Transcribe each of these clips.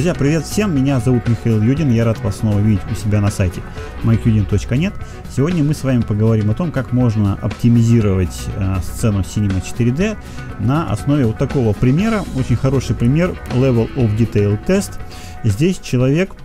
Друзья, привет всем, меня зовут Михаил Юдин, я рад вас снова видеть у себя на сайте mikeudin.net. Сегодня мы с вами поговорим о том, как можно оптимизировать сцену Cinema 4D на основе вот такого примера. Очень хороший пример, Level of Detail Test. Здесь человек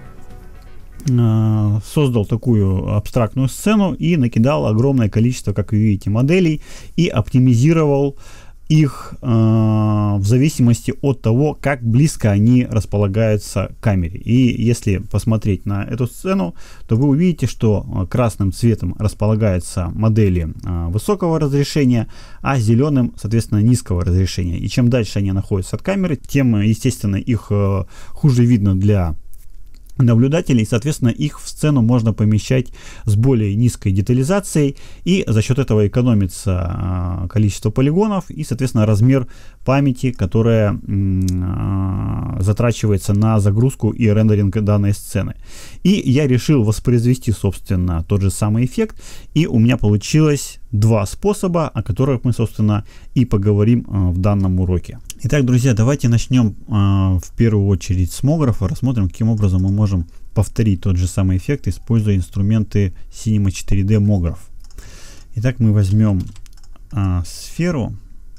создал такую абстрактную сцену и накидал огромное количество, как вы видите, моделей и оптимизировал их в зависимости от того, как близко они располагаются к камере. И если посмотреть на эту сцену, то вы увидите, что красным цветом располагаются модели высокого разрешения, а зеленым, соответственно, низкого разрешения. И чем дальше они находятся от камеры, тем, естественно, их хуже видно для наблюдателей, соответственно, их в сцену можно помещать с более низкой детализацией, и за счет этого экономится количество полигонов и, соответственно, размер памяти, которая затрачивается на загрузку и рендеринг данной сцены. И я решил воспроизвести, собственно, тот же самый эффект, и у меня получилось два способа, о которых мы, собственно, и поговорим в данном уроке. Итак, друзья, давайте начнем в первую очередь с мографа, рассмотрим, каким образом мы можем повторить тот же самый эффект, используя инструменты Cinema 4D Mograph. Итак, мы возьмем сферу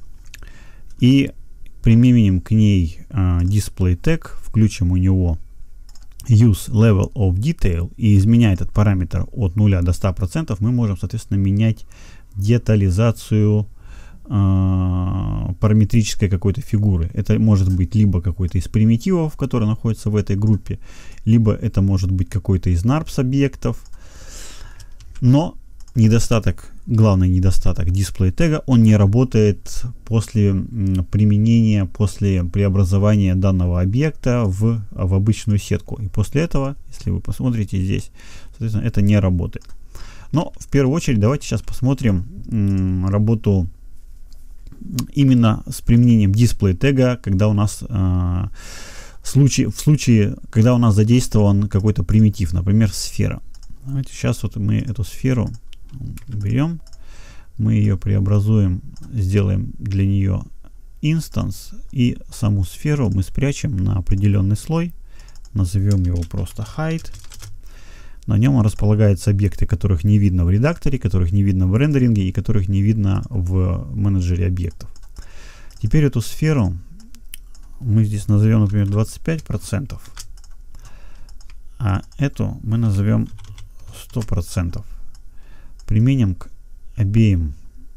и применим к ней Display Tag, включим у него Use Level of Detail, и изменяя этот параметр от 0 до 100%, мы можем, соответственно, менять детализацию параметрической какой-то фигуры. Это может быть либо какой-то из примитивов, который находится в этой группе, либо это может быть какой-то из NURBS объектов. Но недостаток, главный недостаток Display Tag, он не работает после применения, после преобразования данного объекта в обычную сетку. И после этого, если вы посмотрите здесь, соответственно, это не работает. Но в первую очередь давайте сейчас посмотрим работу именно с применением Display Tag, когда у нас в случае, когда у нас задействован какой-то примитив, например, сфера. Давайте сейчас вот мы эту сферу берем, мы ее преобразуем, сделаем для нее инстанс, и саму сферу мы спрячем на определенный слой, назовем его просто Hide. На нем располагаются объекты, которых не видно в редакторе, которых не видно в рендеринге и которых не видно в менеджере объектов. Теперь эту сферу мы здесь назовем, например, 25%, а эту мы назовем 100%. Применим к обеим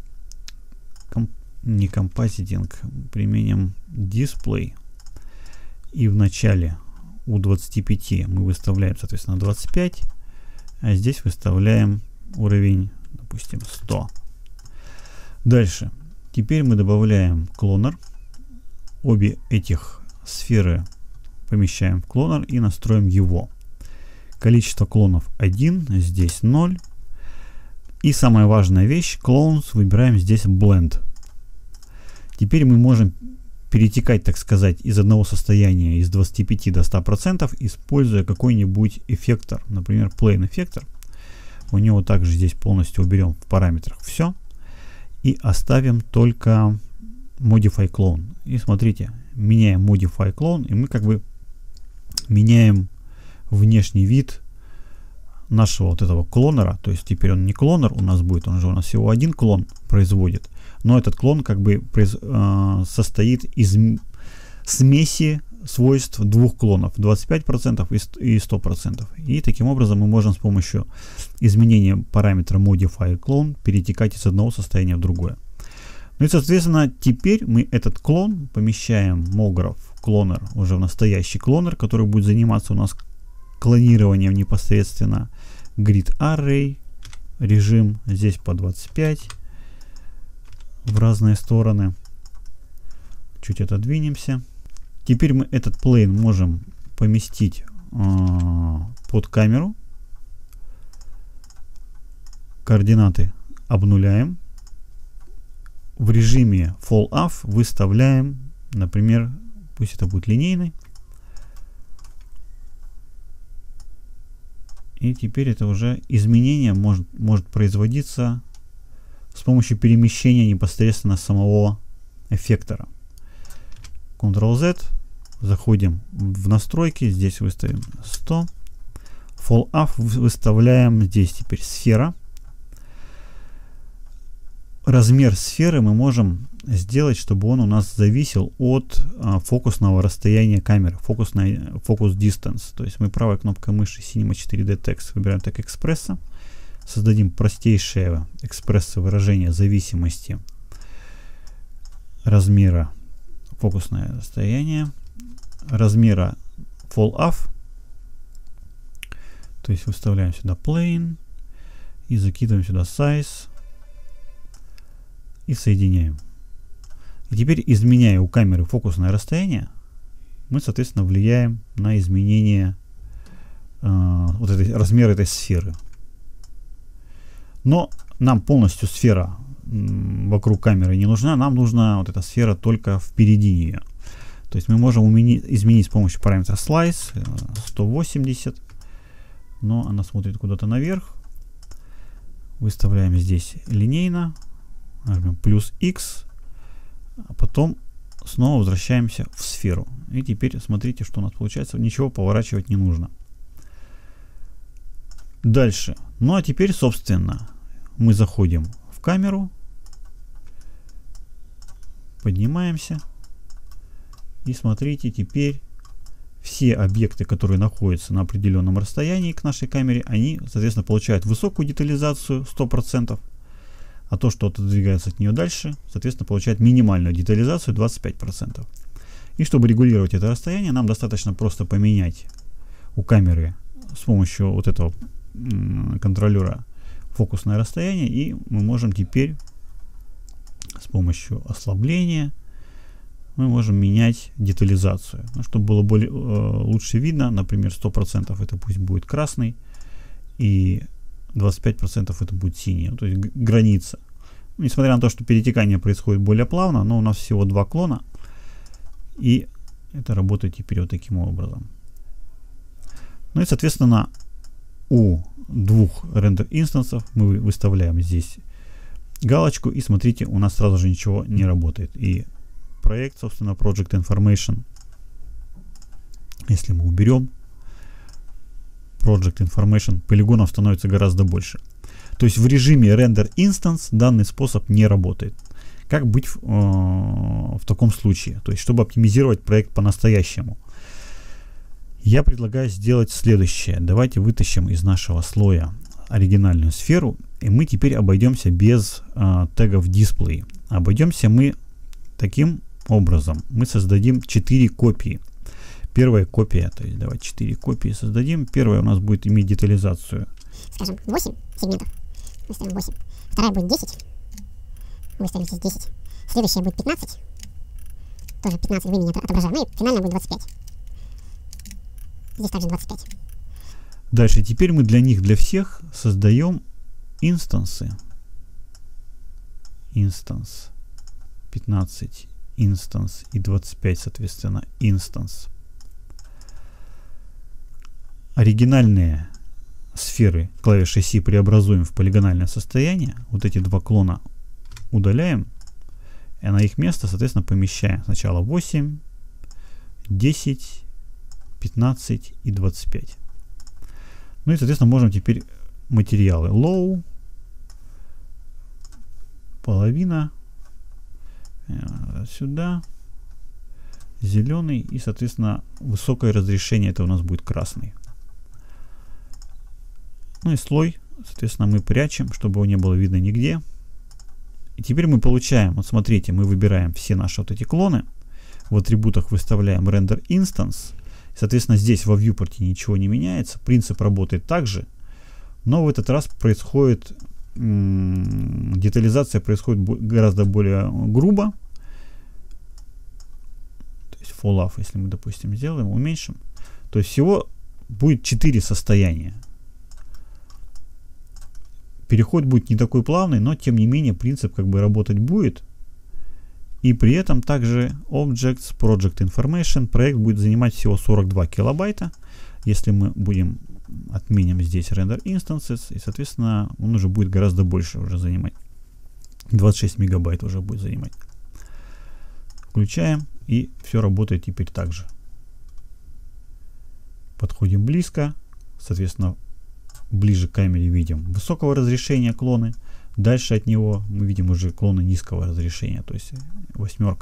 не композитинг, применим display, и в начале у 25 мы выставляем, соответственно, 25, а здесь выставляем уровень, допустим, 100. Дальше. Теперь мы добавляем клонер. Обе этих сферы помещаем в клонер и настроим его. Количество клонов 1, здесь 0. И самая важная вещь, clones, выбираем здесь blend. Теперь мы можем перетекать, так сказать, из одного состояния из 25 до 100%, используя какой-нибудь эффектор, например, Plane эффектор. У него также здесь полностью уберем в параметрах все и оставим только Modify Clone. И смотрите, меняем Modify Clone, и мы как бы меняем внешний вид нашего вот этого клонера. То есть теперь он не клонер у нас будет, он же у нас всего один клон производит. Но этот клон как бы состоит из смеси свойств двух клонов, 25% и 100%. И таким образом мы можем с помощью изменения параметра Modify Clone перетекать из одного состояния в другое. Ну и, соответственно, теперь мы этот клон помещаем Mograph Cloner уже в настоящий клонер, который будет заниматься у нас клонированием непосредственно. Grid Array режим здесь по 25 в разные стороны. Чуть отодвинемся. Теперь мы этот plane можем поместить под камеру. Координаты обнуляем. В режиме Fall Off выставляем, например, пусть это будет линейный. И теперь это уже изменение может производиться с помощью перемещения непосредственно самого эффектора. Ctrl-Z, заходим в настройки, здесь выставим 100. Fall off выставляем здесь теперь сфера. Размер сферы мы можем сделать, чтобы он у нас зависел от фокусного расстояния камеры, фокус distance. То есть мы правой кнопкой мыши Cinema 4D Text выбираем тег экспресса, создадим простейшее экспресса выражение зависимости размера фокусное расстояние, размера fall off. То есть выставляем сюда plane и закидываем сюда size. И соединяем. И теперь, изменяя у камеры фокусное расстояние, мы, соответственно, влияем на изменение размера этой сферы. Но нам полностью сфера вокруг камеры не нужна, нам нужна вот эта сфера только впереди нее. То есть мы можем изменить с помощью параметра slice 180, но она смотрит куда-то наверх. Выставляем здесь линейно. Нажмем плюс X, а потом снова возвращаемся в сферу. И теперь смотрите, что у нас получается. Ничего поворачивать не нужно. Дальше. Ну а теперь, собственно, мы заходим в камеру, поднимаемся. И смотрите, теперь все объекты, которые находятся на определенном расстоянии к нашей камере, они, соответственно, получают высокую детализацию 100%. А то, что отодвигается от нее дальше, соответственно, получает минимальную детализацию 25%. И чтобы регулировать это расстояние, нам достаточно просто поменять у камеры с помощью вот этого контроллера фокусное расстояние. И мы можем теперь с помощью ослабления мы можем менять детализацию. Чтобы было более, лучше видно, например, 100% это пусть будет красный. И 25% это будет синий, то есть граница. Несмотря на то, что перетекание происходит более плавно, но у нас всего 2 клона, и это работает теперь вот таким образом. Ну и, соответственно, у двух рендер инстансов мы выставляем здесь галочку, и смотрите, у нас сразу же ничего не работает. И проект, собственно, Project Information, если мы уберем Project Information, полигонов становится гораздо больше. То есть в режиме Render Instance данный способ не работает. Как быть в таком случае? То есть, чтобы оптимизировать проект по-настоящему, я предлагаю сделать следующее. Давайте вытащим из нашего слоя оригинальную сферу, и мы теперь обойдемся без тегов display. Обойдемся мы таким образом. Мы создадим 4 копии. Первая копия, то есть давайте 4 копии создадим. Первая у нас будет иметь детализацию, скажем, 8 сегментов. Выставим 8. Вторая будет 10. Выставим здесь 10. Следующая будет 15. Тоже 15 в имени отображаем. Ну и финальная будет 25. Здесь также 25. Дальше теперь мы для них, для всех создаем инстансы. Инстанс 15, инстанс и 25, соответственно, инстанс. Оригинальные сферы клавишей C преобразуем в полигональное состояние. Вот эти 2 клона удаляем. И на их место, соответственно, помещаем сначала 8, 10, 15 и 25. Ну и, соответственно, можем теперь материалы low, половина, сюда, зеленый и, соответственно, высокое разрешение, это у нас будет красный. Ну и слой, соответственно, мы прячем, чтобы его не было видно нигде. И теперь мы получаем, вот смотрите, мы выбираем все наши вот эти клоны, в атрибутах выставляем Render Instance. Соответственно, здесь во viewport ничего не меняется, принцип работает также, но в этот раз происходит детализация происходит гораздо более грубо. То есть fall off, если мы, допустим, сделаем, уменьшим, то есть всего будет 4 состояния. Переход будет не такой плавный, но тем не менее принцип как бы работать будет. И при этом также Objects, Project Information, проект будет занимать всего 42 килобайта. Если мы будем отменим здесь Render Instances, и, соответственно, он уже будет гораздо больше уже занимать. 26 мегабайт уже будет занимать. Включаем, и все работает теперь так же. Подходим близко. Соответственно, ближе к камере видим высокого разрешения клоны. Дальше от него мы видим уже клоны низкого разрешения, то есть 8.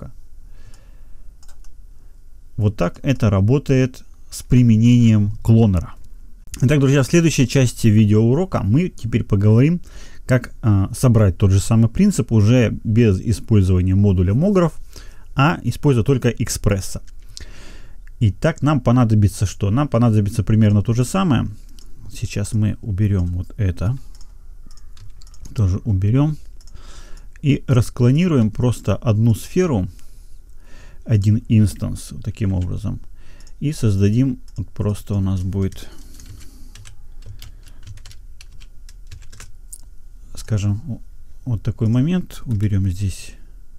Вот так это работает с применением клонера. Итак, друзья, в следующей части видеоурока мы теперь поговорим, как собрать тот же самый принцип уже без использования модуля Mograph, а используя только экспресса. Итак, нам понадобится что? Нам понадобится примерно то же самое. Сейчас мы уберем вот это. Тоже уберем. И расклонируем просто одну сферу, один инстанс, вот таким образом. И создадим, вот просто у нас будет, скажем, вот такой момент. Уберем здесь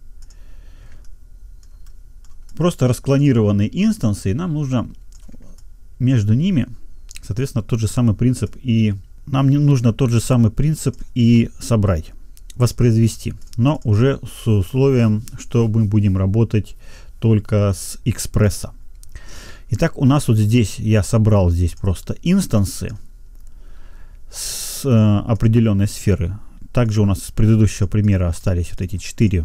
просто расклонированные инстансы, и нам нужно между ними, соответственно, тот же самый принцип, и нам не нужно тот же самый принцип и собрать, воспроизвести, но уже с условием, что мы будем работать только с экспресса. Итак, у нас вот здесь я собрал здесь просто инстансы с определенной сферы. Также у нас с предыдущего примера остались вот эти 4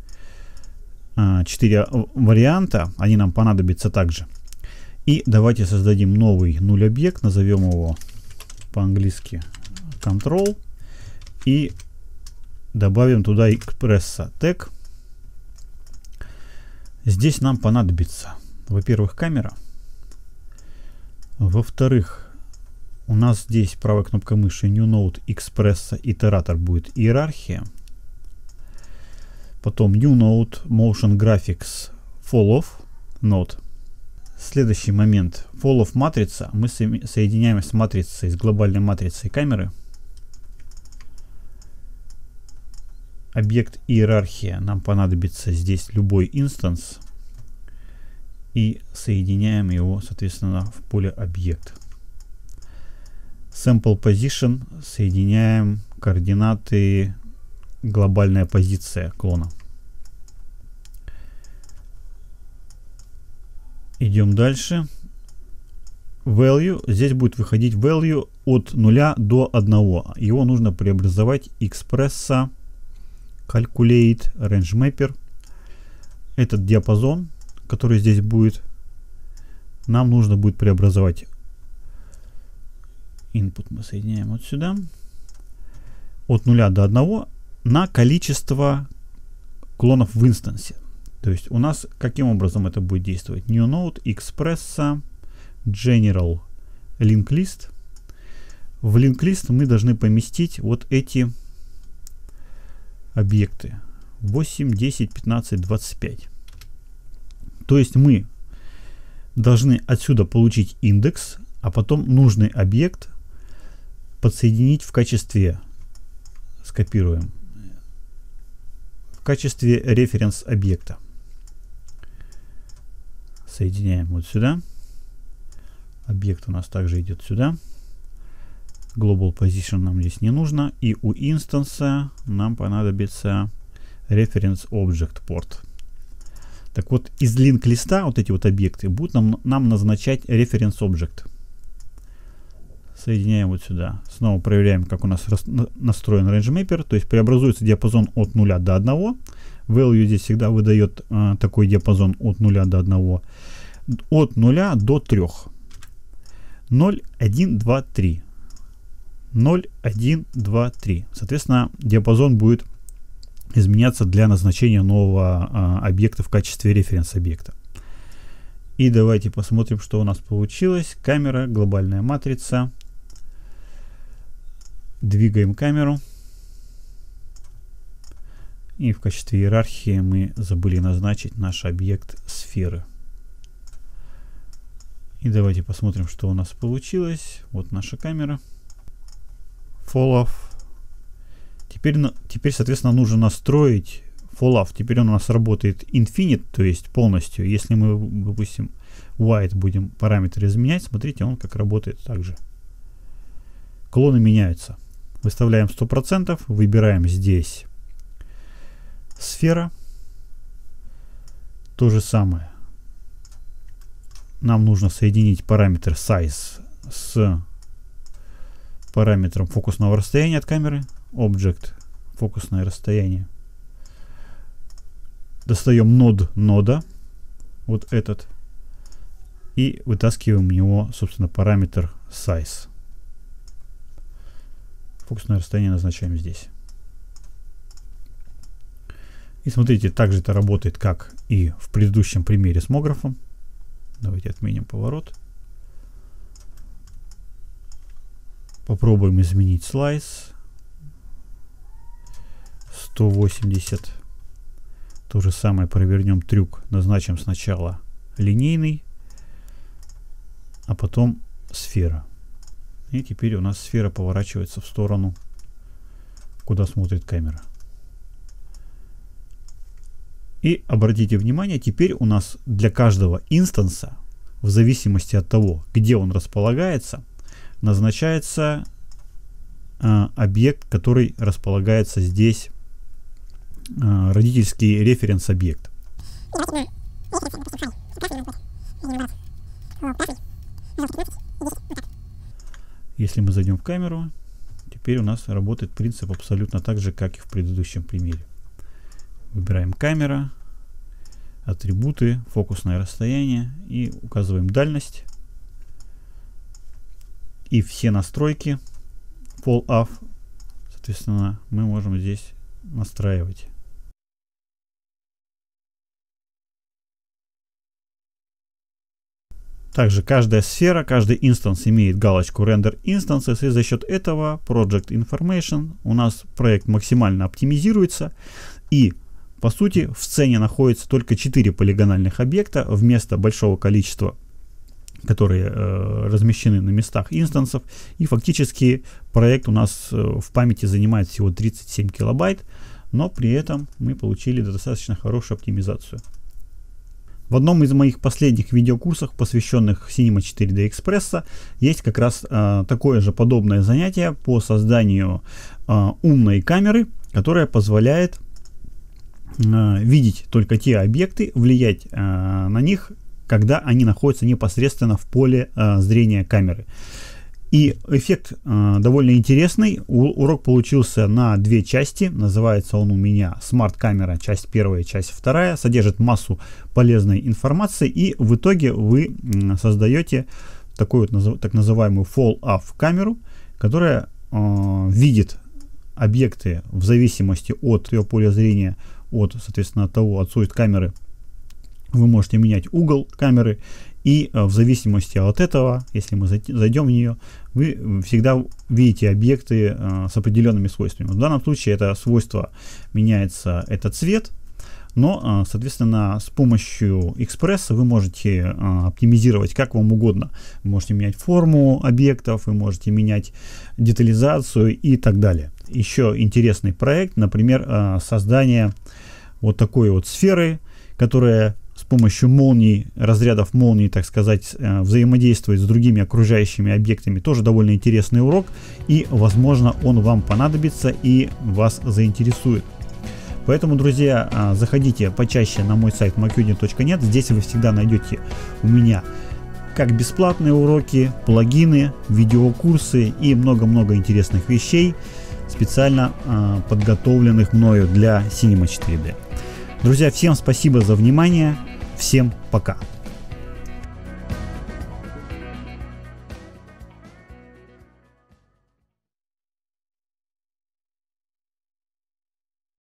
варианта, они нам понадобятся также. И давайте создадим новый нуль объект, назовем его по-английски control, и добавим туда экспресса тег. Здесь нам понадобится, во-первых, камера, во-вторых, у нас здесь правая кнопка мыши New Node экспресса, итератор будет иерархия. Потом New Node Motion Graphics Fall Off Node. Следующий момент. Fall Off матрица. Мы соединяем с матрицей, с глобальной матрицей камеры. Объект иерархия. Нам понадобится здесь любой инстанс. И соединяем его, соответственно, в поле объект. Sample Position. Соединяем координаты глобальная позиция клона. Идем дальше. Value. Здесь будет выходить value от 0 до 1. Его нужно преобразовать экспресса Calculate Range Mapper. Этот диапазон, который здесь будет, нам нужно будет преобразовать. Input мы соединяем вот сюда. От 0 до 1 на количество клонов в инстансе. То есть у нас каким образом это будет действовать? New Node, Expressa, General, Linked List. В Linked List мы должны поместить вот эти объекты. 8, 10, 15, 25. То есть мы должны отсюда получить индекс, а потом нужный объект подсоединить в качестве, скопируем, в качестве референс объекта. Соединяем вот сюда. Объект у нас также идет сюда. Global Position нам здесь не нужно. И у инстанса нам понадобится Reference Object Port. Так вот, из link листа вот эти вот объекты будут нам назначать Reference Object. Соединяем вот сюда. Снова проверяем, как у нас настроен Range Mapper. То есть преобразуется диапазон от 0 до 1. Value здесь всегда выдает такой диапазон от 0 до 1. От 0 до 3. 0, 1, 2, 3. 0, 1, 2, 3. Соответственно, диапазон будет изменяться для назначения нового объекта в качестве референс-объекта. И давайте посмотрим, что у нас получилось. Камера, глобальная матрица. Двигаем камеру. И в качестве иерархии мы забыли назначить наш объект сферы. И давайте посмотрим, что у нас получилось. Вот наша камера. Fall Off. Теперь, соответственно, нужно настроить Fall Off. Теперь он у нас работает infinite, то есть полностью. Если мы, допустим, white будем параметры изменять, смотрите, он как работает также. Клоны меняются. Выставляем 100%, выбираем здесь сфера. То же самое. нам нужно соединить параметр size с параметром фокусного расстояния от камеры. Object фокусное расстояние. Достаем нод нода, вот этот, и вытаскиваем у него, собственно, параметр size. Фокусное расстояние назначаем здесь. И смотрите, также это работает, как и в предыдущем примере с мографом. Давайте отменим поворот. Попробуем изменить слайс. 180. То же самое провернем трюк. Назначим сначала линейный, а потом сфера. И теперь у нас сфера поворачивается в сторону, куда смотрит камера. И обратите внимание, теперь у нас для каждого инстанса, в зависимости от того, где он располагается, назначается объект, который располагается здесь, родительский референс-объект. Если мы зайдем в камеру, теперь у нас работает принцип абсолютно так же, как и в предыдущем примере. Выбираем камера, атрибуты, фокусное расстояние и указываем дальность. И все настройки fall off, соответственно, мы можем здесь настраивать. Также каждая сфера, каждый инстанс имеет галочку Render Instances, и за счет этого Project Information у нас проект максимально оптимизируется, и по сути в сцене находится только 4 полигональных объекта вместо большого количества, которые размещены на местах инстансов, и фактически проект у нас в памяти занимает всего 37 килобайт, но при этом мы получили достаточно хорошую оптимизацию. В одном из моих последних видеокурсов, посвященных Cinema 4D Express, есть как раз такое же подобное занятие по созданию умной камеры, которая позволяет видеть только те объекты, влиять на них, когда они находятся непосредственно в поле зрения камеры. И эффект довольно интересный. Урок получился на 2 части. Называется он у меня смарт-камера, часть 1 и часть 2. Содержит массу полезной информации. И в итоге вы создаете такую вот так называемую fall-off камеру, которая видит объекты в зависимости от ее поля зрения, соответственно, от того, отсюда камеры. Вы можете менять угол камеры, и в зависимости от этого, если мы зайдем в нее, вы всегда видите объекты с определенными свойствами. В данном случае это свойство меняется, это цвет, но, соответственно, с помощью экспресса вы можете оптимизировать как вам угодно. Вы можете менять форму объектов, вы можете менять детализацию и так далее. Еще интересный проект, например, создание вот такой вот сферы, которая с помощью молний, разрядов молний, так сказать, взаимодействует с другими окружающими объектами. Тоже довольно интересный урок, и, возможно, он вам понадобится и вас заинтересует. Поэтому, друзья, заходите почаще на мой сайт macudin.net. Здесь вы всегда найдете у меня как бесплатные уроки, плагины, видеокурсы и много-много интересных вещей, специально подготовленных мною для Cinema 4D. Друзья, всем спасибо за внимание. Всем пока.